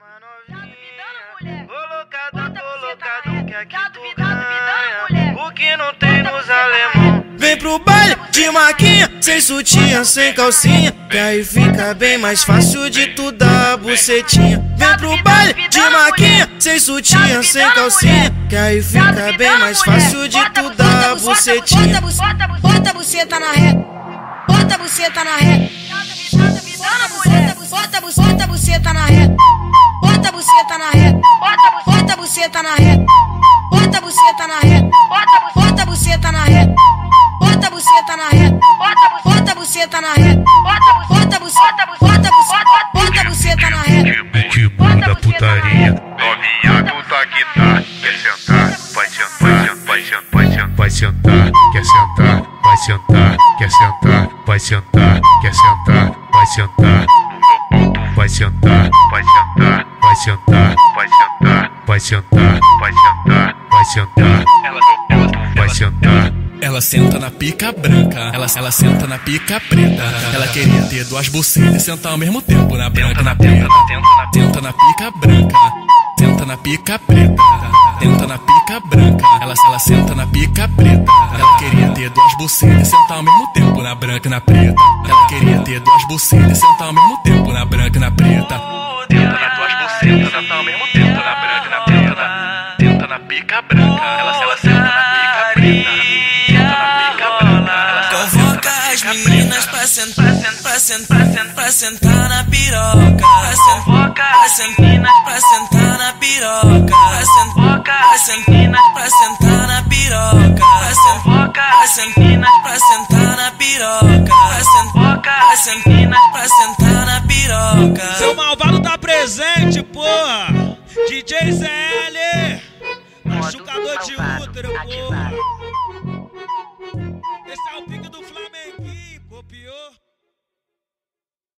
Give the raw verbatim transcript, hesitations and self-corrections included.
Colocado, colocado, que aqui tu ganha o que não tem nos alemão. Vem pro baile de maquinha, sem sutiã, sem calcinha, que aí fica bem mais fácil de tu dar a bucetinha. Vem pro baile de maquinha, sem sutiã, sem calcinha, que aí fica bem mais fácil de tu dar a bucetinha. Bota a buceta na reta, bota a buceta na reta, bota a buceta na reta, bota a buceta na reta, bota a buceta na reta, bota a buceta na reta, bota a buceta na reta, bota a buceta na reta, bota a buceta na reta, bota a buceta, bota a buceta na reta. Que manda putaria. Novinha do Taquitá, quer sentar, vai sentar, vai sentar, vai sentar, vai sentar, quer sentar, vai sentar, quer sentar, vai sentar, quer sentar, vai sentar, vai sentar, vai sentar, vai sentar, vai sentar, vai sentar, vai sentar, vai sentar, ela vai sentar. Ela senta na pica branca, ela, ela senta na pica preta. Ela queria ter duas bucetas e sentar ao mesmo tempo na branca, na preta. Tenta na pica branca, senta na pica preta. Tenta na pica branca, ela, ela senta na pica preta. Ela queria ter duas bucetas e sentar ao mesmo tempo na branca, na preta. Ela queria ter duas bucetas e sentar ao mesmo tempo na branca, na preta. Tenta nas duas bucetas, sentar ao mesmo tempo na branca, na preta. Tenta na pica branca, ela, ela senta na pica preta. Meninas pra sentar, pra sentar, pra sentar na piroca. Pra sentar, meninas pra sentar na piroca. Pra sentar, meninas pra sentar na piroca. Pra sentar, meninas pra sentar na piroca. Pra sentar, meninas pra sentar na piroca. Seu malvado tá presente, porra. D J Z L, machucador de útero, porra. Esse é o pique do Flamenguinho, copiou?